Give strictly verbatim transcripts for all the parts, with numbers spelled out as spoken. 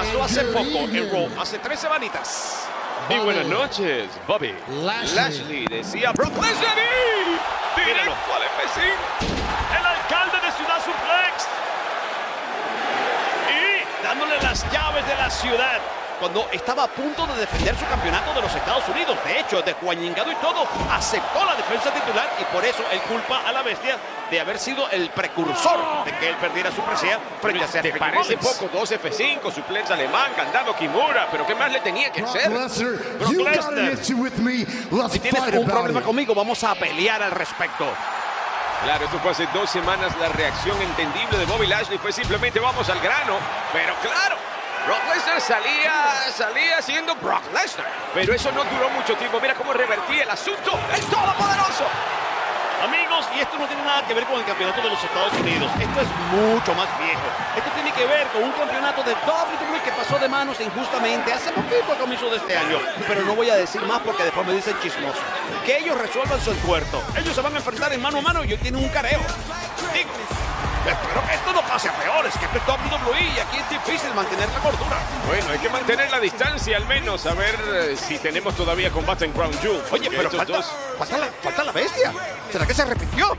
pasó hace poco en Raw, hace tres semanitas. Y buenas noches, Bobby Lashley. Lashley decía Brock Lesnar y directo al F cinco. El alcalde de Ciudad Suplex. Y dándole las llaves de la ciudad. Cuando estaba a punto de defender su campeonato de los Estados Unidos. De hecho, de Juaningado y todo, aceptó la defensa titular y por eso él culpa a la bestia de haber sido el precursor de que él perdiera su presea frente a Seth ¿Te Rollins. parece poco? dos F cinco, suplex alemán, candado Kimura, pero ¿qué más le tenía que hacer? Lesnar, Brock you got Lesnar. an issue with me. Let's Si tienes fight un about problema it. conmigo, vamos a pelear al respecto. Claro, esto fue hace dos semanas. La reacción entendible de Bobby Lashley fue simplemente vamos al grano. Pero claro, Brock Lesnar salía, salía siendo Brock Lesnar. Pero eso no duró mucho tiempo. Mira cómo revertía el asunto. ¡El Todopoderoso! Amigos, y esto no tiene nada que ver con el campeonato de los Estados Unidos. Esto es mucho más viejo. Esto tiene que ver con un campeonato de doble u doble u E que pasó de manos injustamente hace poquito a comienzo de este año. Pero no voy a decir más porque después me dicen chismoso. Que ellos resuelvan su entuerto. Ellos se van a enfrentar en mano a mano y hoy tienen un careo. Digo, espero que esto no pase a peores, que esto es doble u doble u E y aquí es difícil mantener la cordura. Bueno, hay que mantener la distancia al menos. A ver eh, si tenemos todavía combate en Crown Jewel. Oye, pero Estos falta, dos- falta, la, falta la bestia. ¿Será que se repitió?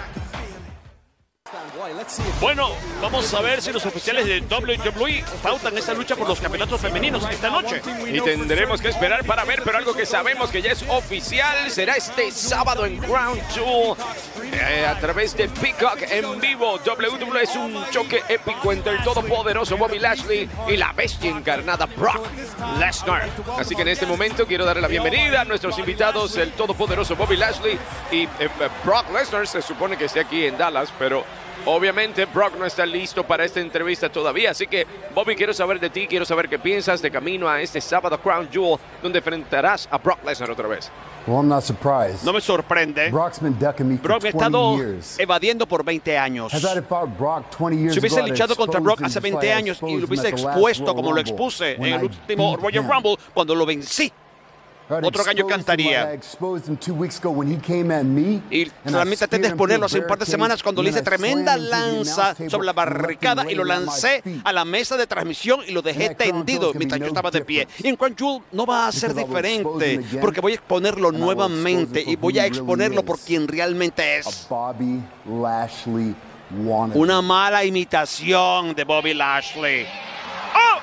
Bueno, vamos a ver si los oficiales de doble u doble u E pautan esa lucha por los campeonatos femeninos esta noche. Y tendremos que esperar para ver, pero algo que sabemos que ya es oficial será este sábado en Crown Jewel eh, a través de Peacock en vivo. doble u doble u E es un choque épico entre el todopoderoso Bobby Lashley y la bestia encarnada Brock Lesnar. Así que en este momento quiero darle la bienvenida a nuestros invitados, el todopoderoso Bobby Lashley y eh, Brock Lesnar. Se supone que esté aquí en Dallas, pero obviamente Brock no está listo para esta entrevista todavía, así que Bobby, quiero saber de ti, quiero saber qué piensas de camino a este sábado Crown Jewel, donde enfrentarás a Brock Lesnar otra vez. Well, I'm not surprised. No me sorprende. Brock's been ducking me for Brock me ha twenty estado years. evadiendo por veinte años. Has I fought Brock twenty years Si hubiese ago, I'd luchado contra expose Brock him hace just like veinte I años y lo exposed him hubiese at the last expuesto Royal como lo Rumble expuse when en el I último beat Royal him. Rumble cuando lo vencí. I'd Otro gallo exposed him cantaría. like I exposed him two weeks ago when he came at me, Y and I realmente traté de speared him exponerlo through hace un par de barricades, semanas cuando le and hice then I tremenda slammed him to the lanza announce table sobre la and left him barricada y lo laying on my lancé feet. a la mesa de transmisión y lo dejé And that Crown tendido Jewel's gonna mientras be yo no estaba de pie. different. Y en Crown Jewel no va a ser Because I will expose diferente him again, porque voy a exponerlo and I will expose nuevamente him y for voy who a he really exponerlo por is. quien realmente A es. Bobby Lashley wannabe. Una mala imitación de Bobby Lashley. ¡Oh!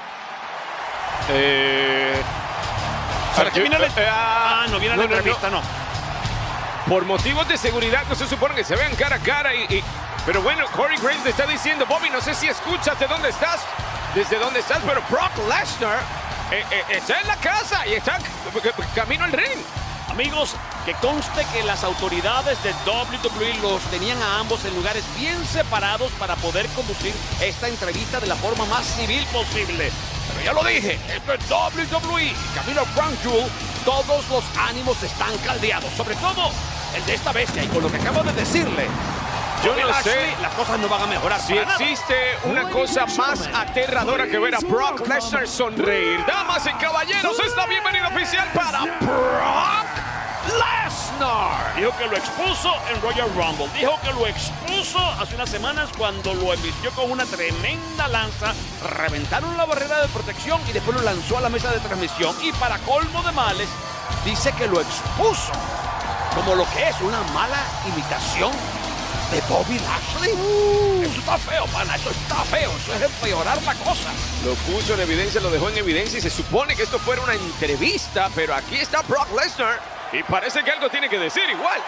Eh... ¿Para qué viene la... Eh, ah, Ah, no viene la no, no, no. entrevista, no. Por motivos de seguridad no se supone que se vean cara a cara y, y- pero bueno, Corey Graves te está diciendo, Bobby, no sé si escuchas de dónde estás, desde dónde estás, pero Brock Lesnar eh, eh, está en la casa y está c- camino al ring. Amigos, que conste que las autoridades de doble u doble u E los tenían a ambos en lugares bien separados para poder conducir esta entrevista de la forma más civil posible. Pero ya lo dije, esto es doble u doble u E. Camino a Crown Jewel, todos los ánimos están caldeados, sobre todo el de esta bestia. Y con lo que acabo de decirle, Yo Bobby no Lashley, sé las cosas no van a mejorar. si para nada. existe una cosa más aterradora que ver a Brock Lesnar sonreír. Damas y caballeros, es la bienvenida oficial para Brock Lesnar. Dijo que lo expuso en Royal Rumble. Dijo que lo expuso hace unas semanas cuando lo embistió con una tremenda lanza. Reventaron la barrera de protección y después lo lanzó a la mesa de transmisión. Y para colmo de males, dice que lo expuso como lo que es una mala imitación de Bobby Lashley. Eso está feo, pana. Eso está feo. Eso es empeorar la cosa. Lo puso en evidencia, lo dejó en evidencia y se supone que esto fuera una entrevista, pero aquí está Brock Lesnar y parece que algo tiene que decir igual.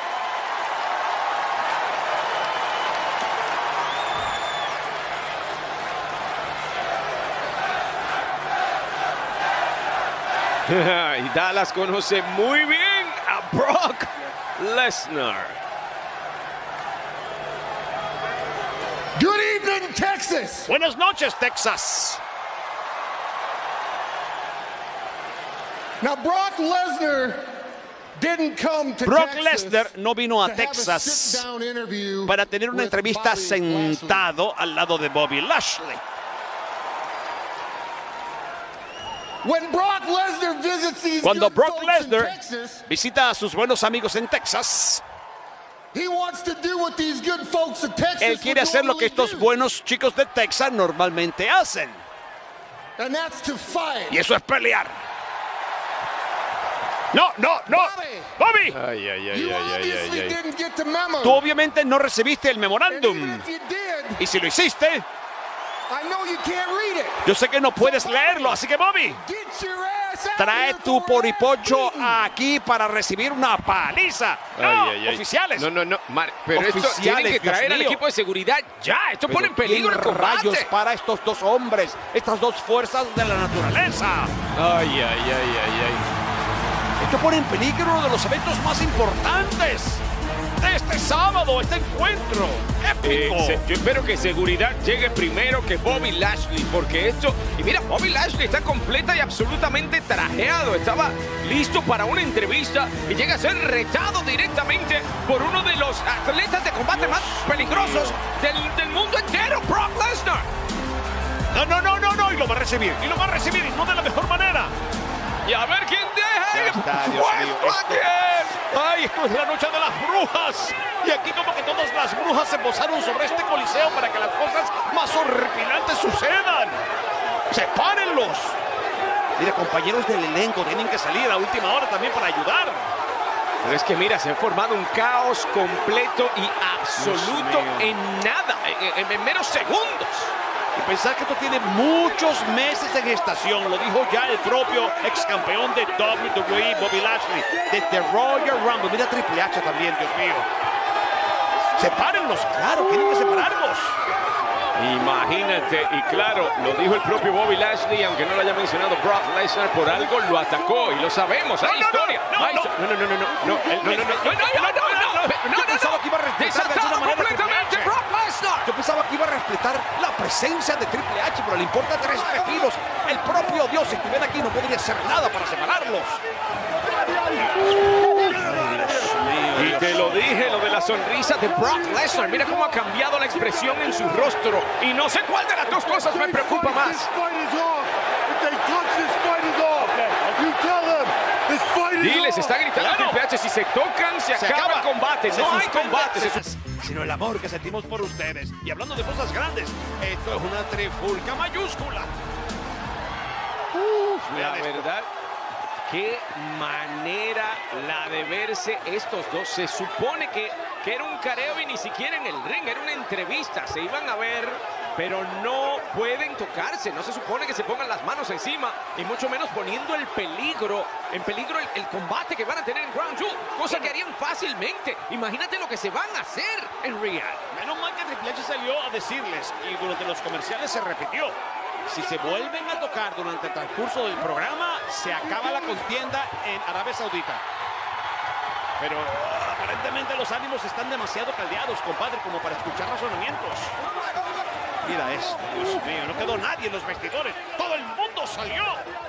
Y Dallas conoce muy bien a Brock Lesnar. Good evening, Texas. Buenas noches, Texas. Now, Brock Lesnar didn't come to Brock Texas Lesnar no vino a to have a Texas sit-down interview para tener una with entrevista Bobby Lashley. sentado al lado de Bobby Lashley. When Brock Lesnar visits these Cuando good Brock folks in Lesnar Texas, visita a sus buenos amigos en Texas, he wants to do what these good folks in Texas él quiere would hacer lo que normally estos do. buenos chicos de Texas normalmente hacen. and that's to fight. Y eso es pelear. No, no, no. Bobby, Bobby, Ay, ay, ay, you ay, ay, obviously ay, ay. didn't get the memo. tú obviamente no recibiste el And memorándum. even if you did, Y si lo hiciste, I know you can't read it. yo sé que no puedes leerlo. Así que, Bobby, Get your ass out trae here tu for poripocho that meeting. aquí para recibir una paliza. No, Ay, ay, ay. oficiales. No, no, no. Mar- pero esto Oficiales, tienen que Dios traer al mío. equipo de seguridad ya. Esto Pero pone en peligro el ¿quién rayos combate. para estos dos hombres, estas dos fuerzas de la naturaleza? Ay, ay, ay, ay, ay. Esto pone en peligro uno de los eventos más importantes de este sábado, este encuentro Eh, épico. se- yo espero que seguridad llegue primero que Bobby Lashley, porque esto... Y mira, Bobby Lashley está completa y absolutamente trajeado. Estaba listo para una entrevista y llega a ser retado directamente por uno de los atletas de combate más peligrosos del, del mundo entero, Brock Lesnar. No, no, no, no, no, y lo va a recibir, y lo va a recibir, y no de la mejor manera. Y a ver quién deja Ya el está, Dios mío, puesto esto- aquí. ¡Ay, esto es la noche de las brujas! Y aquí como que todas las brujas se posaron sobre este coliseo para que las cosas más horripilantes sucedan. ¡Sepárenlos! Mire, compañeros del elenco tienen que salir a última hora también para ayudar. Pero es que mira, se ha formado un caos completo y absoluto Dios mío. en nada, en, en- en meros segundos. Y pensar que esto tiene muchos meses de gestación, lo dijo ya el propio ex campeón de doble u doble u E, Bobby Lashley, de The Royal Rumble. Mira Triple H también, Dios mío. Sepárenlos, claro, tienen que separarlos. Imagínate, y claro, lo dijo el propio Bobby Lashley, aunque no lo haya mencionado Brock Lesnar, por algo lo atacó y lo sabemos, hay No, no, historia. no, no, hay no. histo- no, no, no, no, no, no, él- no, no, no, no, no, no, no, no, no, Yo pensaba que iba a respetar de Desatado alguna manera completamente Triple H. Brock Lesnar. Yo pensaba que iba a respetar la presencia de Triple H, pero le importa tres pepinos. El propio Dios, si estuviera aquí, no podría hacer nada para separarlos. Y te lo dije, lo de la sonrisa de Brock Lesnar. Mira cómo ha cambiado la expresión en su rostro. Y no sé cuál de las dos cosas me preocupa más. Y les está gritando a Claro. Triple H, si se tocan, se, Se acaba, acaba. el combate. Se no hay suspende, combate. se Se- sus- sino el amor que sentimos por ustedes. Y hablando de cosas grandes, esto es una trifulca mayúscula. Uf, La vean esto. verdad, qué manera la de verse estos dos. Se supone que, que era un careo y ni siquiera en el ring, era una entrevista. Se iban a ver, pero no pueden tocarse. No se supone que se pongan las manos encima y mucho menos poniendo el peligro, en peligro el, el combate que van a tener en Crown Jewel, cosa que harían fácilmente. Imagínate lo que se van a hacer en Real. Menos mal que Triple H salió a decirles y durante los comerciales se repitió. Si se vuelven a tocar durante el transcurso del programa, se acaba la contienda en Arabia Saudita. Pero ah, aparentemente los ánimos están demasiado caldeados, compadre, como para escuchar razonamientos. Mira esto, Dios mío, no quedó nadie en los vestidores. Todo el mundo salió.